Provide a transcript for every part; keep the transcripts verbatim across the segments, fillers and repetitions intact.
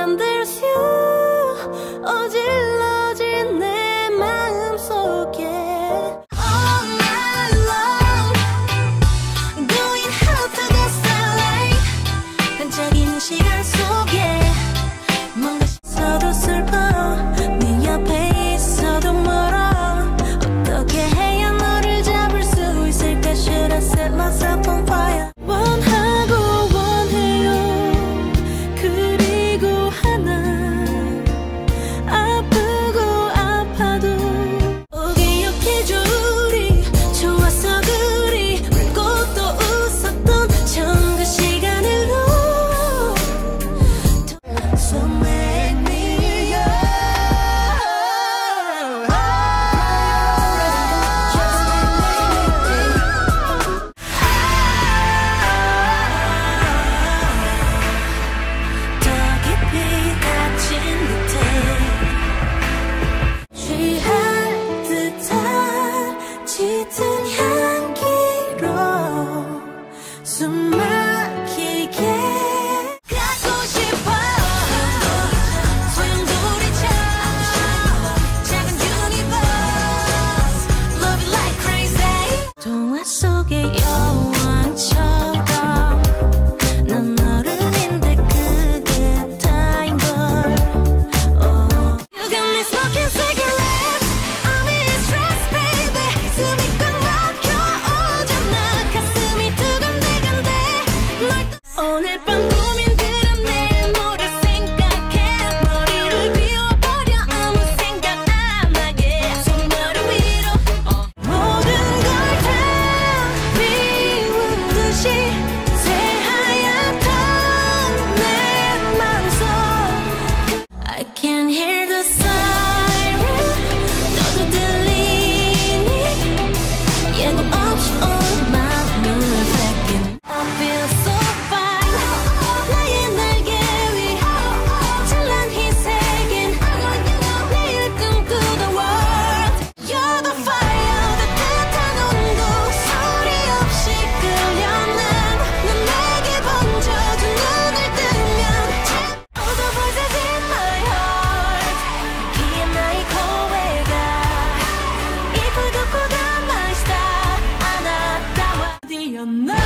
And there's you 어질러진 내 마음속에 All night long Going out to the starlight 반짝이는 시간 속에 뭔가 있어도 슬퍼 네 옆에 있어도 멀어 어떻게 해야 너를 잡을 수 있을까 Should I set myself on fire 원하고 원해요 그리고 하나 아프고 아파도 꼭 기억해줘 우리 좋았어 그리 울고 또 웃었던 처음 그 시간으로 So make me yours Just make me 더 깊이 닫힌 듯해 취할 듯한 짙은 향기로 숨 막히게 갖고 싶어 소용돌이쳐 작은 universe Love it like crazy 동화 속의 여왕처럼 난 너를 믿는데 그게 다인 걸 oh. You got me smoking cigarettes I'm in stress baby 숨이 꽉 막혀오잖아 가슴이 두근대근대 널 떠- 오늘 밤 고민들은 내일 모레 생각해 머리를 비워버려 아무 생각 안 하게 손머리 위로 모든 걸 다 비운 듯이 새하얗던 내 맘속 I can hear the siren 너도 들리니 예고 없이 온 마음을 뺏긴 I feel so fine 나의 날개 위 찬란히 새긴 내일 꿈꾸던 world You're the fire 따뜻한 온도 소리 없이 끌려난 넌 내게 번져준 눈을 뜨면 All the voices in my heart 기에 나의 고해가 입을 덮고 가만히 있다 안아다와 The unknown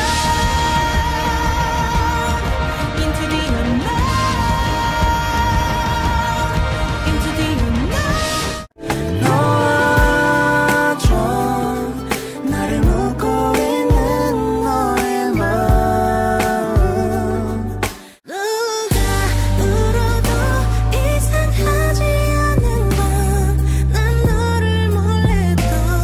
Into the unknown Into the unknown 놓아줘 나를 묻고 있는 너의 마음 누가 울어도 이상하지 않은 밤 난 너를 몰래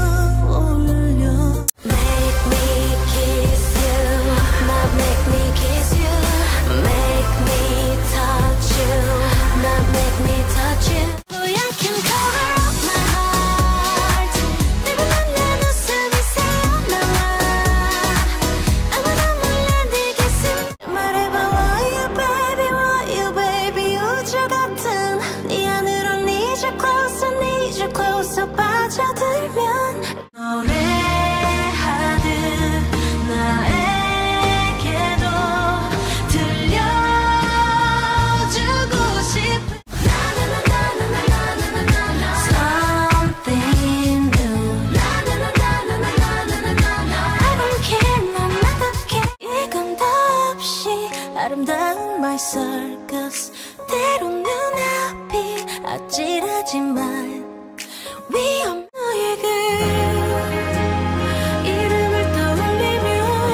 떠올려 Make me kiss you not make me kiss you Make me touch you not make me touch you Boy I can cover up my heart 내맘 몰래 웃음이 새어나와 아무도 몰래 네 가슴 말해봐 Why you baby why you baby 우주 같은 네 안으로 need you closer need you closer 빠져들면 노래하듯 나에게도 들려주고 싶은 Something new I don't care 난 나답게 이건 덧없이 아름다운 my circus 때론 눈앞이 아찔하지만 위험 너의 그 이름을 떠올리며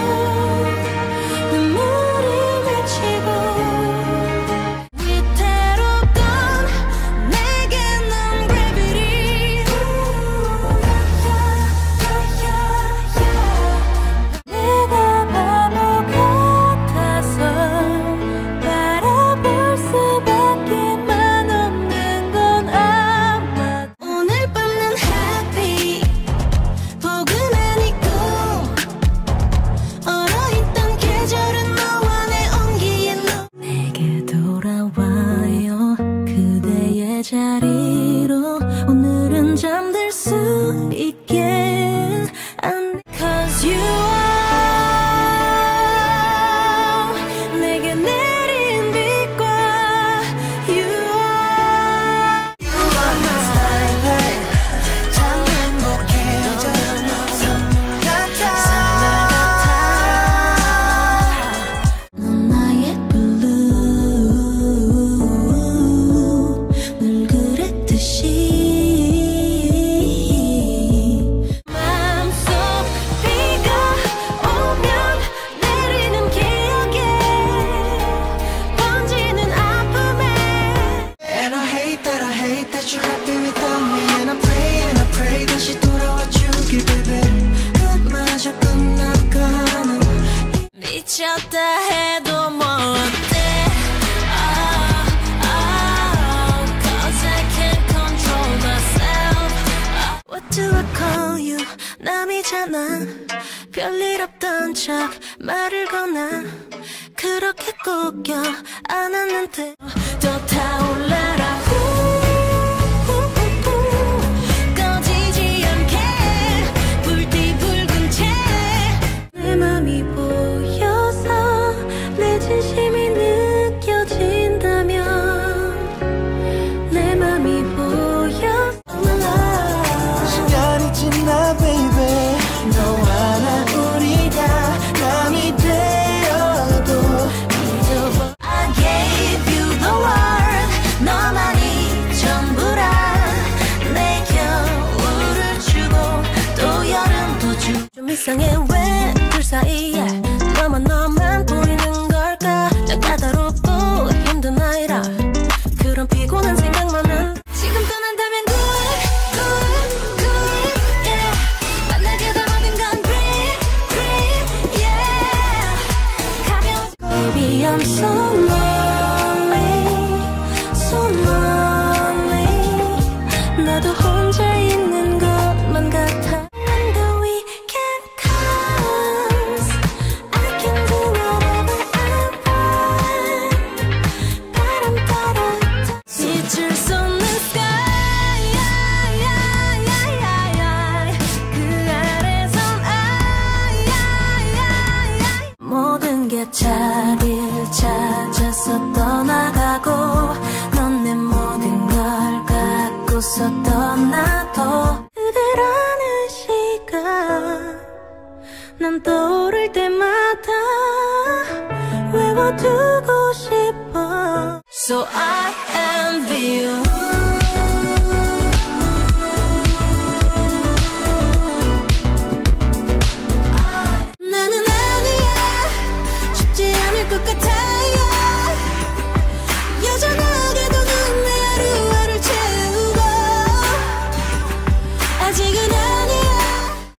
눈물이 맺히고 위태롭던 내게 넌 gravity 내가 바보 같아서 바라볼 수밖에만 없는 건 아마 오늘 밤 난 happy 포근한 이 꿈 얼어있던 계절은 너와 내 온기에 너 내게 돌아와요 그대의 자리로 오늘은 잠들 수 있게 안 Cause you are 내게 내린 빛과 you 않아 별일 없던 척 말을 거나 그렇게 꼭 껴 안았는데 또 타올라라 후후후 꺼지지 않게 불띠 붉은 채 내 맘이 보여서 내 진심이 느껴진다면 내 맘이 보여서 시간이 지나 baby 너와 나 우리가 남이 되어도 I gave you the world 너만이 전부라 내 겨울을 주고 또 여름도 주고 좀 이상해 왜 둘 사이에 너만 너만 보이는 걸까 난 까다롭고 힘든 아이라 그런 피곤한 생각만은 지금 떠난다면 good good good yeah 만나게 된 모든 건 breathe breathe yeah 가벼운 Baby I'm so lonely so lonely 나도 혼자 있는 것만 같아 When the weekend comes I can do whatever I want 바람 따라 빛을 쏟는 sky 그 아래선 모든 게 자리를 찾아서 떠나가고 넌 내 모든 걸 갖고서 떠나도 그대라는 시간 난 떠오를 때마다 외워두고 싶어 So I envy you 나는 아니야 쉽지 않을 것 같아요 여전하게도 넌 내 하루하루를 채우고 아직은